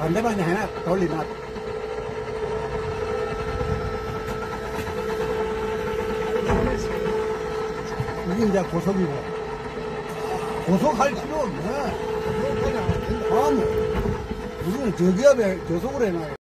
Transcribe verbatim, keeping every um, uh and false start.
반대 방향 하나 돌리나. 이게 이제 고속이고. 고속할 필요 없네. 고속하냐. 아, 뭐. 우리는 저기압에 저속으로 해놔요.